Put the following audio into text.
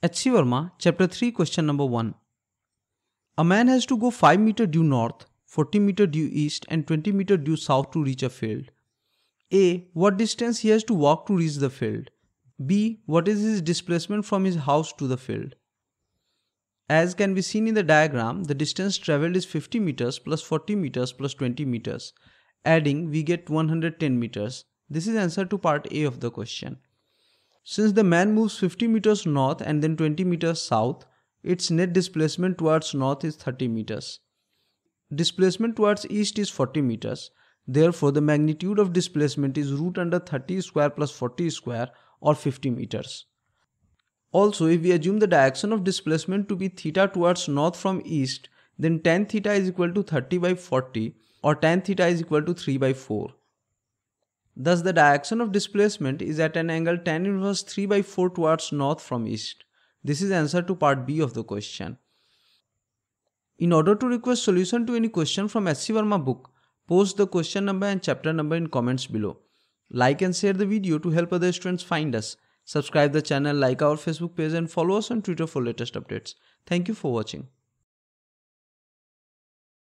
H.C. Verma, Chapter 3, Question number 1. A man has to go 5 meter due north, 40 meter due east and 20 meter due south to reach a field. A. What distance he has to walk to reach the field? B. What is his displacement from his house to the field? As can be seen in the diagram, the distance travelled is 50 meters plus 40 meters plus 20 meters. Adding, we get 110 meters. This is answer to part A of the question. Since the man moves 50 meters north and then 20 meters south, its net displacement towards north is 30 meters. Displacement towards east is 40 meters. Therefore, the magnitude of displacement is root under 30 square plus 40 square or 50 meters. Also, if we assume the direction of displacement to be theta towards north from east, then tan theta is equal to 30 by 40 or tan theta is equal to 3 by 4. Thus, the direction of displacement is at an angle tan inverse 3 by 4 towards north from east. This is answer to part B of the question. In order to request solution to any question from H.C. Verma book, post the question number and chapter number in comments below. Like and share the video to help other students find us. Subscribe the channel, like our Facebook page and follow us on Twitter for latest updates. Thank you for watching.